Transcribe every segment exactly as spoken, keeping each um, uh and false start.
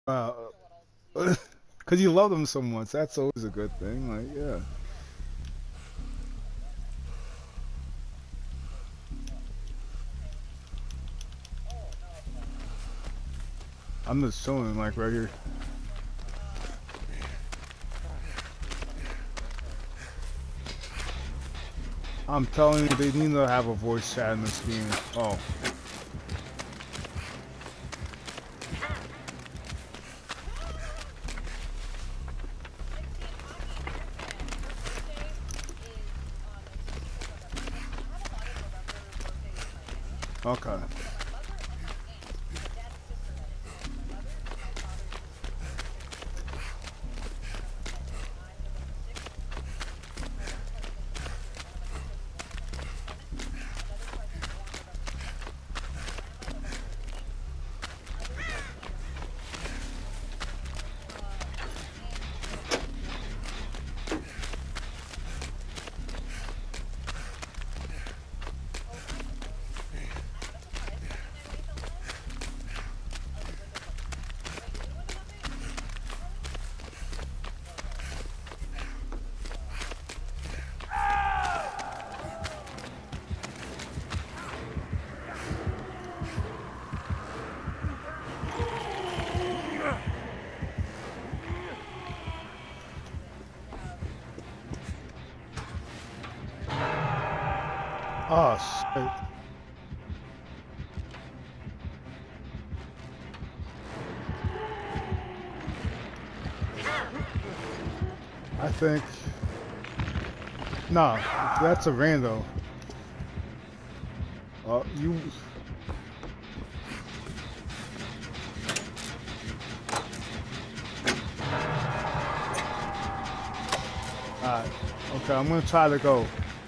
Uh, cause you love them so much. That's always a good thing. Like, yeah. I'm just chilling, like right here. I'm telling you, they need to have a voice chat in this game. Oh, okay. Oh shit. I think. Nah, that's a rando. Uh, you. Alright. Okay, I'm gonna try to go.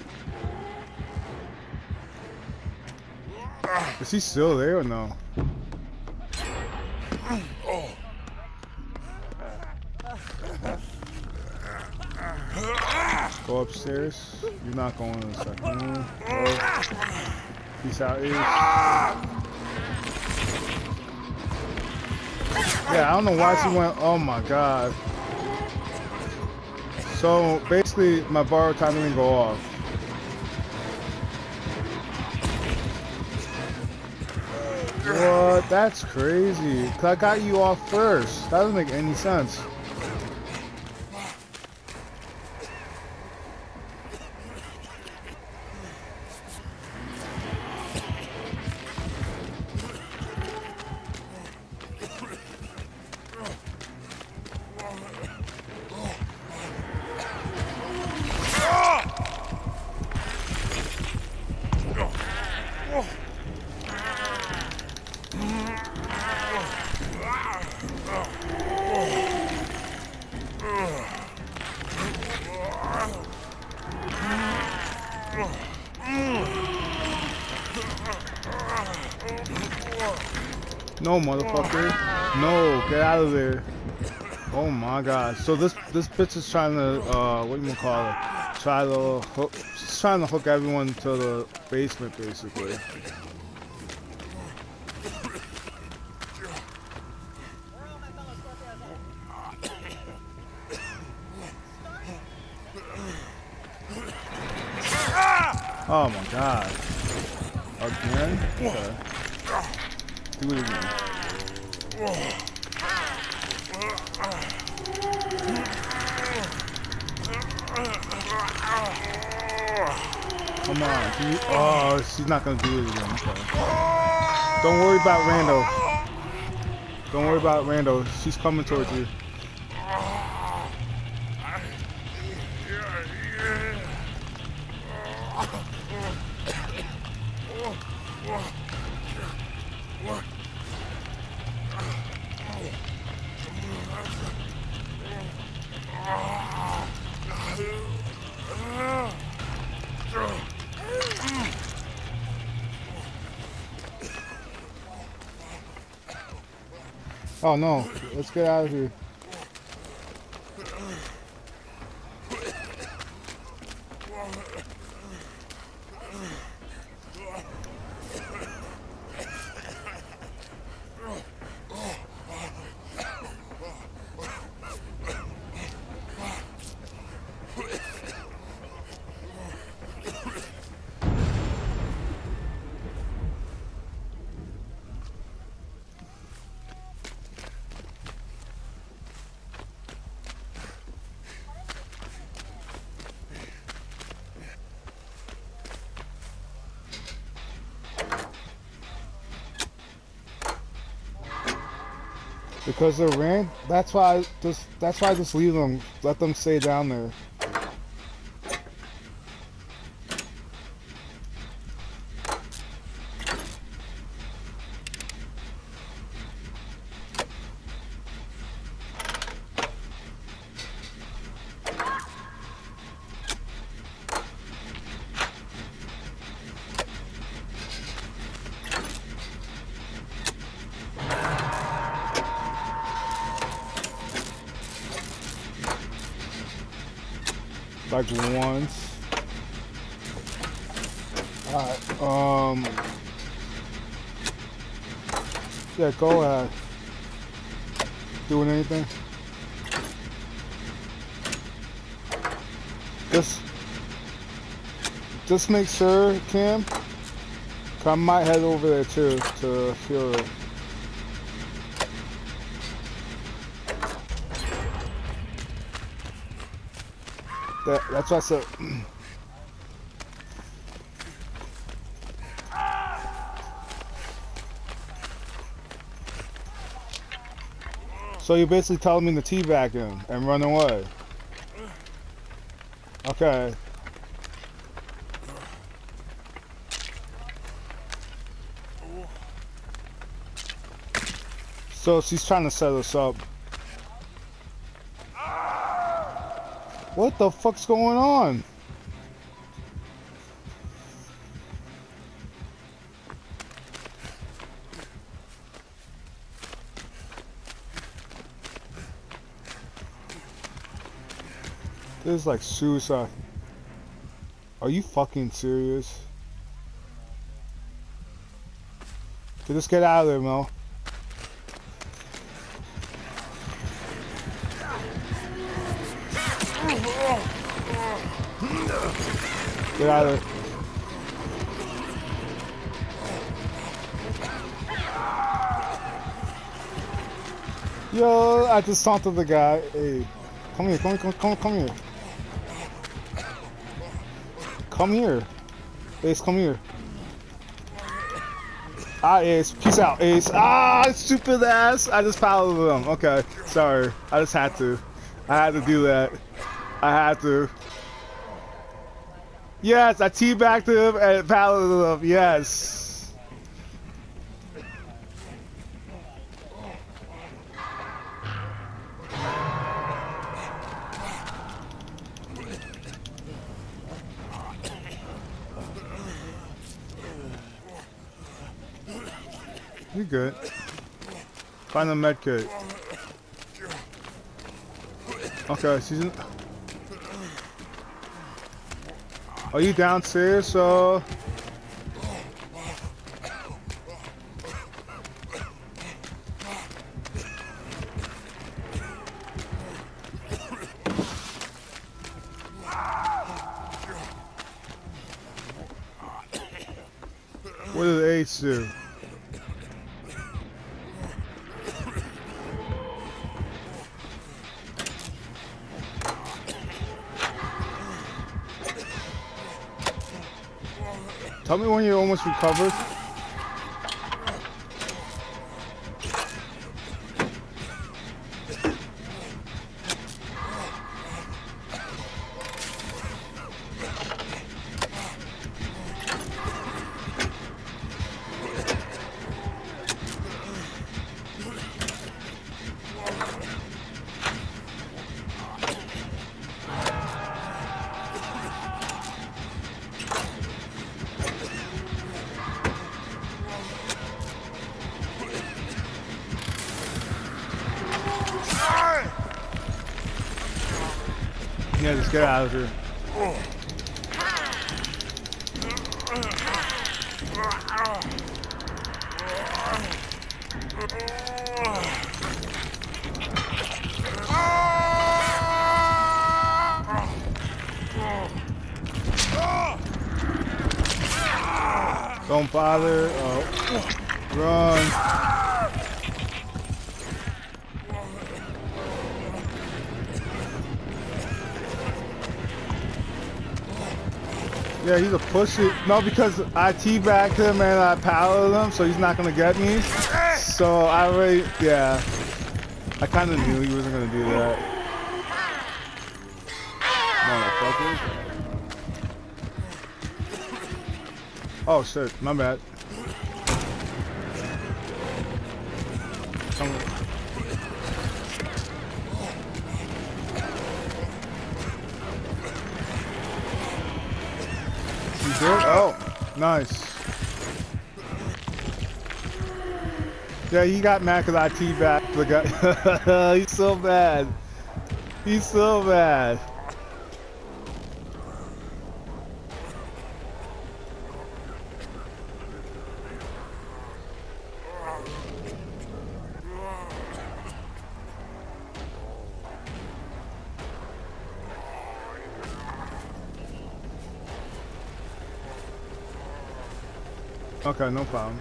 Is he still there or no? Go upstairs. You're not going in a second. Go. Peace out, Ace. Yeah, I don't know why she went. Oh my god. So basically, my borrow time didn't go off. What? That's crazy. Cause I got you off first. That doesn't make any sense. No, motherfucker. No, get out of there. Oh my god. So this this bitch is trying to uh what do you call it? Try to hook she's trying to hook everyone to the basement basically. Oh my god. Again? Okay. Do it again. Come on. Can you, oh, she's not gonna do it again. Okay. Don't worry about Rando. Don't worry about Rando. She's coming towards you. Oh no, let's get out of here. Because they're ranked. That's why I just. That's why I just leave them. Let them stay down there. Like once. Alright, um... yeah, go ahead. Doing anything? Just... Just make sure, Cam. I might head over there too, to feel it. That, that's what I said. So you're basically telling me to teabag him and run away. Okay. So she's trying to set us up. What the fuck's going on? This is like suicide. Are you fucking serious? Just get out of there, Mel. Get out of there. Yo, I just taunted the guy. Hey, come here, come here, come, come, come here. Come here. Ace, come here. Ah, Ace. Peace out, Ace. Ah, stupid ass. I just followed them. Okay, sorry. I just had to. I had to do that. I had to. Yes, I teabagged him and followed him. Yes. You good? Find the med kit. Okay, she's in. Are you downstairs? So. What did Ace do? Tell me when you're almost recovered. Yeah, just get out of here. Don't bother. Oh. Run. Yeah, he's a pussy. No, because I teabagged him and I powered him, so he's not gonna get me. So I already, yeah. I kind of knew he wasn't gonna do that. Motherfucker. Oh shit, my bad. Come. You did? Oh, nice. Yeah, he got mad because I teabagged the guy. He's so bad. He's so bad. Okay, no problem.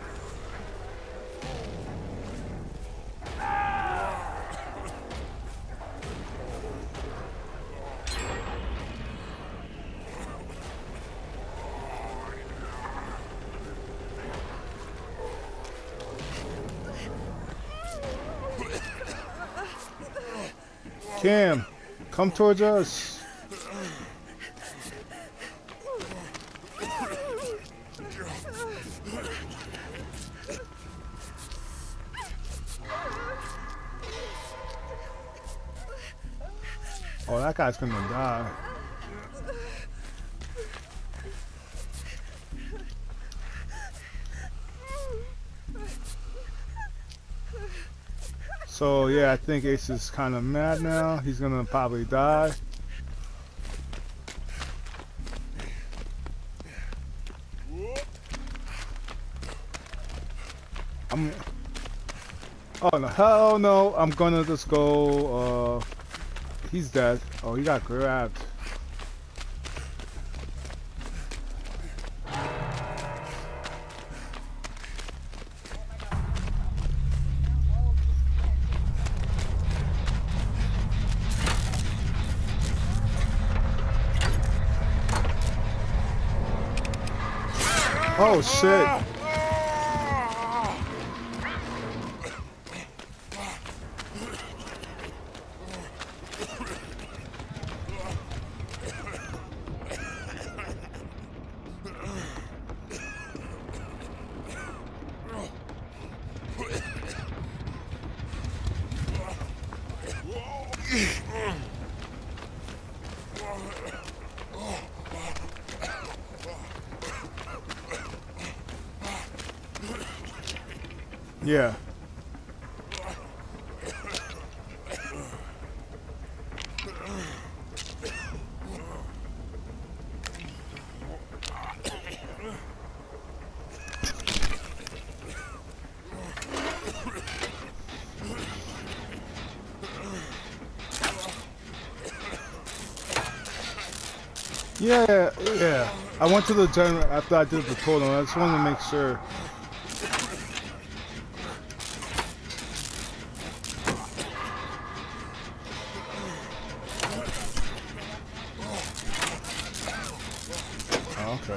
Cam, come towards us. Oh, that guy's gonna die. So yeah, I think Ace is kind of mad now. He's gonna probably die. I'm. Oh no! Hell no! I'm gonna just go. Uh, he's dead. Oh, he got grabbed. Oh shit! Yeah. Yeah, yeah. I went to the gym after I did the totem. I just wanted to make sure. Oh, okay.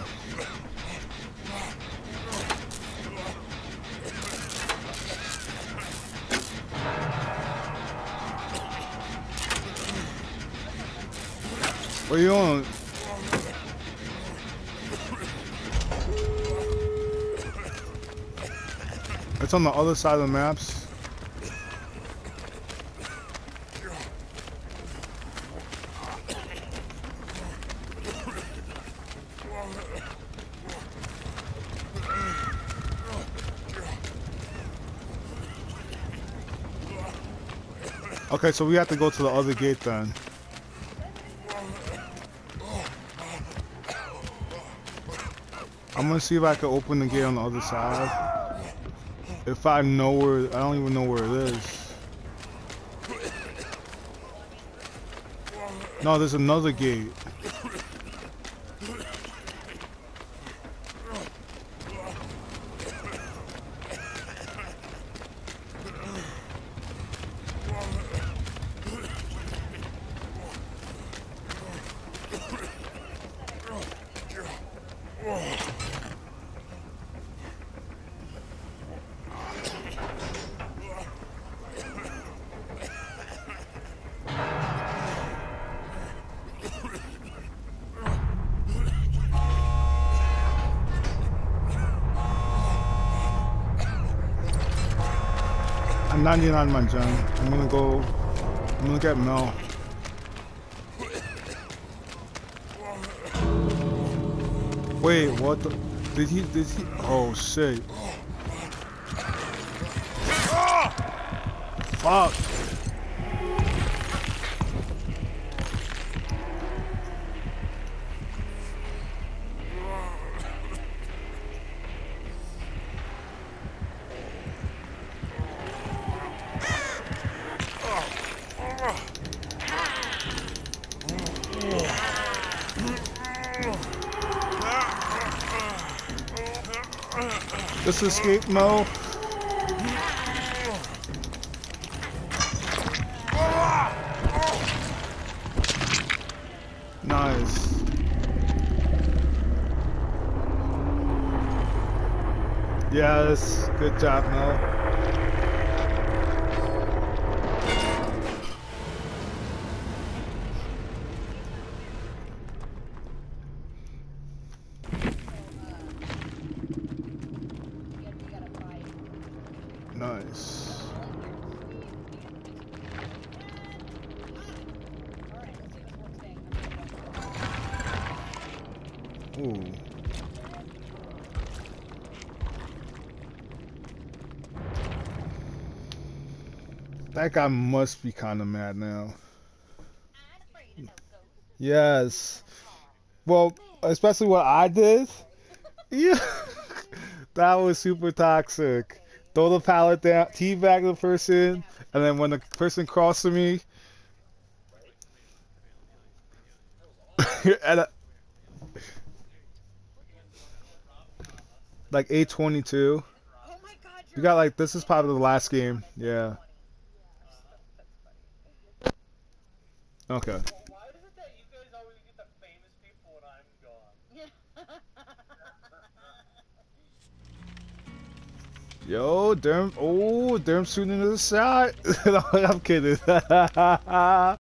What are you on? It's on the other side of the maps. Okay, so we have to go to the other gate then. I'm gonna see if I can open the gate on the other side. If I know where, I don't even know where it is. No, there's another gate. ninety-nine my gen. I'm gonna go. I'm gonna get Mel. Wait, what the? Did he? Did he? Oh shit! Fuck! Just escape Mo. Nice. Yes, good job, Mo. Nice. Ooh. That guy must be kind of mad now. Yes. Well, especially what I did. Yeah. That was super toxic. Throw the pallet down, teabag the person, and then when the person crosses me, and uh, like eight twenty-two. You got like this is probably the last game. Yeah. Okay. Yo, Derm. Oh, Derm shooting the shot. No, I'm kidding.